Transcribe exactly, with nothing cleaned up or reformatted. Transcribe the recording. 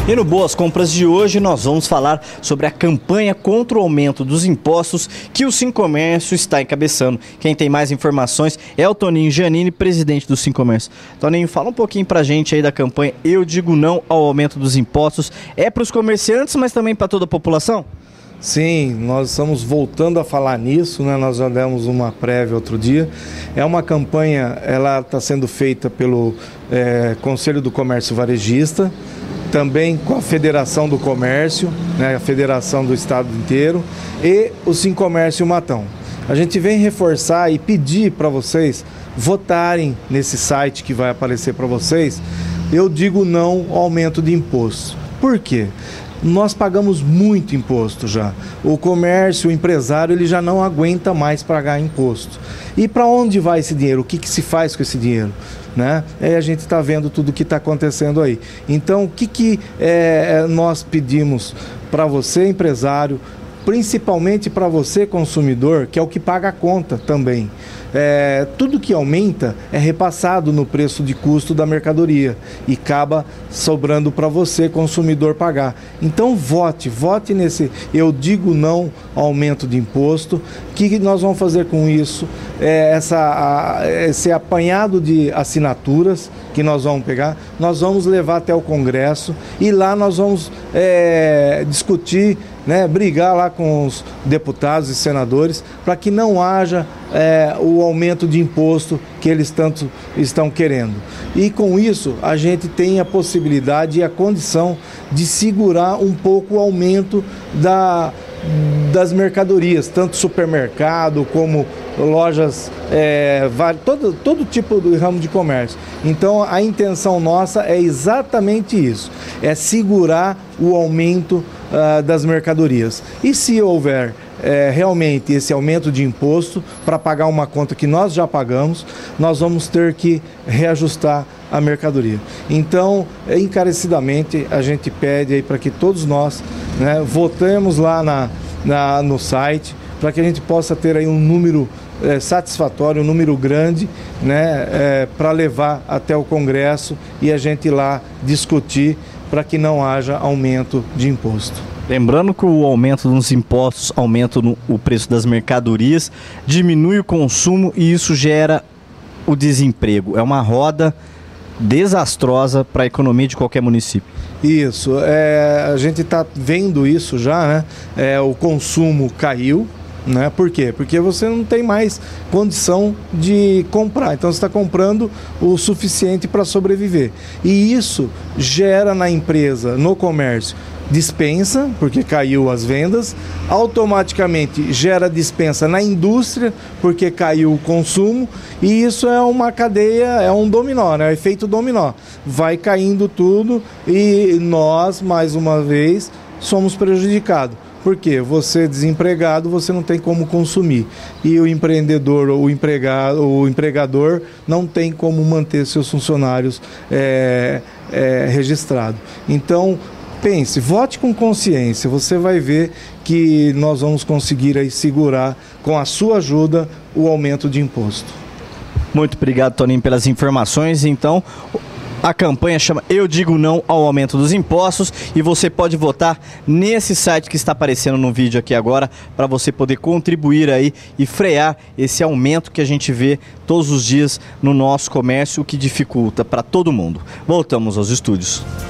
E no Boas Compras de hoje nós vamos falar sobre a campanha contra o aumento dos impostos que o Sincomércio está encabeçando. Quem tem mais informações é o Toninho Giannini, presidente do Sincomércio. Toninho, fala um pouquinho pra gente aí da campanha Eu Digo Não ao Aumento dos Impostos. É para os comerciantes, mas também para toda a população? Sim, nós estamos voltando a falar nisso, né? Nós já demos uma prévia outro dia. É uma campanha, ela está sendo feita pelo é, Conselho do Comércio Varejista, também com a Federação do Comércio, né, a Federação do Estado inteiro, e o Sincomércio Matão. A gente vem reforçar e pedir para vocês votarem nesse site que vai aparecer para vocês. Eu digo não ao aumento de imposto. Por quê? Nós pagamos muito imposto já. O comércio, o empresário, ele já não aguenta mais pagar imposto. E para onde vai esse dinheiro? O que, que se faz com esse dinheiro? Né? É, a gente está vendo tudo o que está acontecendo aí. Então, o que, que é, nós pedimos para você, empresário, principalmente para você, consumidor, que é o que paga a conta também. É, tudo que aumenta é repassado no preço de custo da mercadoria e acaba sobrando para você, consumidor, pagar. Então vote, vote nesse Eu Digo Não ao aumento de imposto. O que nós vamos fazer com isso? É, essa, a, esse apanhado de assinaturas que nós vamos pegar, nós vamos levar até o Congresso e lá nós vamos é, discutir, né, brigar lá com os deputados e senadores para que não haja é, o aumento de imposto que eles tanto estão querendo. E com isso a gente tem a possibilidade e a condição de segurar um pouco o aumento da, das mercadorias, tanto supermercado como lojas, é, todo, todo tipo de ramo de comércio. Então a intenção nossa é exatamente isso, é segurar o aumento uh, das mercadorias. E se houver é, realmente esse aumento de imposto para pagar uma conta que nós já pagamos, nós vamos ter que reajustar a mercadoria. Então, encarecidamente, a gente pede aí para que todos nós, né, votemos lá na, na, no site, para que a gente possa ter aí um número é, satisfatório, um número grande, né, é, para levar até o Congresso e a gente ir lá discutir para que não haja aumento de imposto. Lembrando que o aumento dos impostos aumenta no, o preço das mercadorias, diminui o consumo e isso gera o desemprego. É uma roda desastrosa para a economia de qualquer município. Isso, é, a gente está vendo isso já, né? É, o consumo caiu. Né? Por quê? Porque você não tem mais condição de comprar. Então você está comprando o suficiente para sobreviver. E isso gera na empresa, no comércio, dispensa, porque caiu as vendas, automaticamente gera dispensa na indústria, porque caiu o consumo, e isso é uma cadeia, é um dominó, né? É um efeito dominó. Vai caindo tudo e nós, mais uma vez, somos prejudicados. Porque você desempregado, você não tem como consumir. E o empreendedor ou o, empregado, o empregador não tem como manter seus funcionários é, é, registrados. Então, pense, vote com consciência. Você vai ver que nós vamos conseguir aí segurar, com a sua ajuda, o aumento de imposto. Muito obrigado, Toninho, pelas informações. Então, a campanha chama Eu Digo Não ao Aumento dos Impostos e você pode votar nesse site que está aparecendo no vídeo aqui agora para você poder contribuir aí e frear esse aumento que a gente vê todos os dias no nosso comércio, o que dificulta para todo mundo. Voltamos aos estúdios.